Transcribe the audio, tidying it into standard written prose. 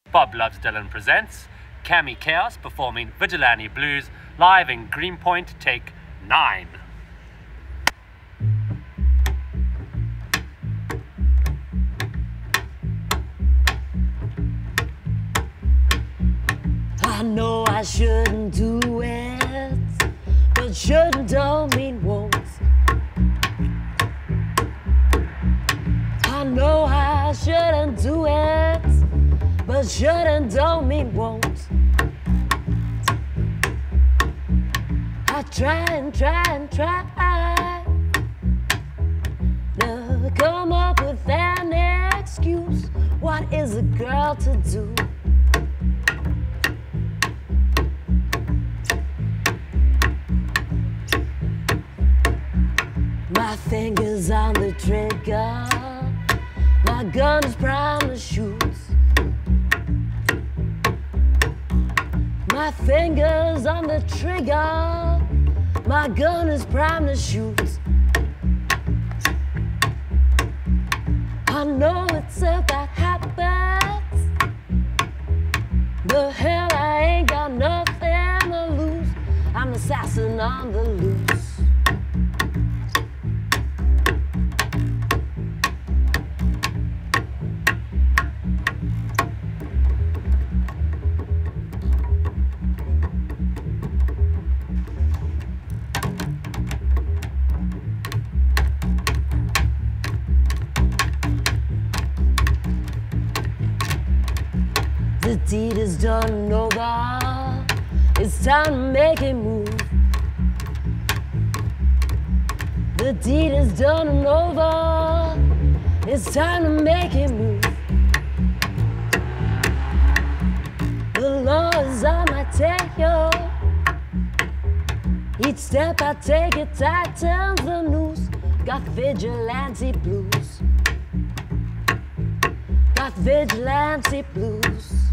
Bob Loves Dylan presents Cami Chaos performing Vigilante Blues live in Greenpoint, take 9. I know I shouldn't do it, but shouldn't don't mean won't. I know I shouldn't do it, but shouldn't don't mean won't. I try and try and try to come up with an excuse. What is a girl to do? My fingers on the trigger, my gun is primed to shoot. My fingers on the trigger, my gun is primed to shoot. I know it's about habits, but hell, I ain't got nothing to lose. I'm an assassin on the loose. The deed is done and over. It's time to make it move. The deed is done and over. It's time to make it move. The law is on my tail. Each step I take, it tightens the noose. Got vigilante blues. Got vigilante blues.